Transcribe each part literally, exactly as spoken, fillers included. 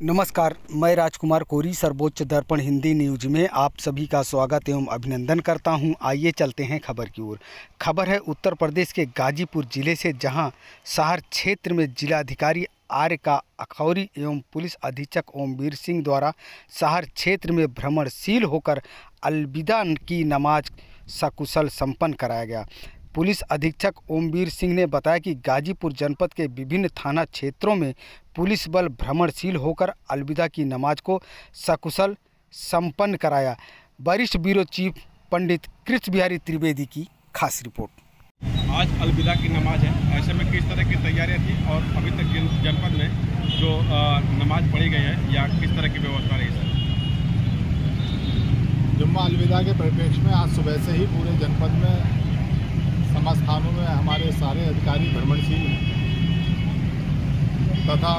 नमस्कार, मैं राजकुमार कोरी सर्वोच्च दर्पण हिंदी न्यूज में आप सभी का स्वागत एवं अभिनंदन करता हूं। आइए चलते हैं खबर की ओर। खबर है उत्तर प्रदेश के गाजीपुर जिले से, जहां शहर क्षेत्र में जिलाधिकारी आर्य का अखौरी एवं पुलिस अधीक्षक ओमवीर सिंह द्वारा शहर क्षेत्र में भ्रमणशील होकर अलविदा की नमाज सकुशल संपन्न कराया गया। पुलिस अधीक्षक ओमवीर सिंह ने बताया कि गाजीपुर जनपद के विभिन्न थाना क्षेत्रों में पुलिस बल भ्रमणशील होकर अलविदा की नमाज को सकुशल संपन्न कराया। वरिष्ठ ब्यूरो चीफ पंडित कृष्ण बिहारी त्रिवेदी की खास रिपोर्ट। आज अलविदा की नमाज है, ऐसे में किस तरह की तैयारियां थी और अभी तक जनपद में जो नमाज पढ़ी गई है या किस तरह की व्यवस्था रही सर? जुम्मा अलविदा के परिप्रेक्ष्य में आज सुबह से ही पूरे जनपद में समस्त थानों में हमारे सारे अधिकारी भ्रमणशील हैं तथा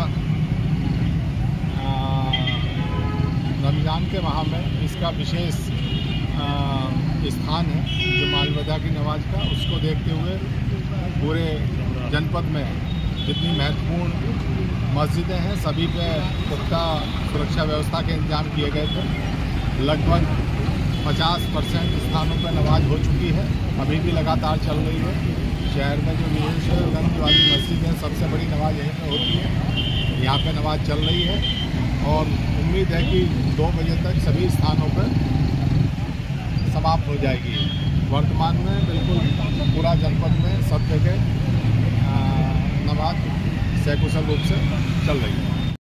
रमज़ान के माह में इसका विशेष स्थान है जुम्मा अलविदा की नमाज का। उसको देखते हुए पूरे जनपद में जितनी महत्वपूर्ण मस्जिदें हैं सभी पे पुख्ता सुरक्षा व्यवस्था के इंतजाम किए गए थे। लगभग पचास परसेंट स्थानों पर नमाज हो चुकी है, अभी भी लगातार चल रही है। शहर में जो वीरेश्वरगंज वाली मस्जिद है सबसे बड़ी नमाज यहीं पर होती है, यहाँ पे नमाज चल रही है और उम्मीद है कि दो बजे तक सभी स्थानों पर समाप्त हो जाएगी। वर्तमान में बिल्कुल पूरा जनपद में सब जगह नमाज सकुशल रूप से चल रही है।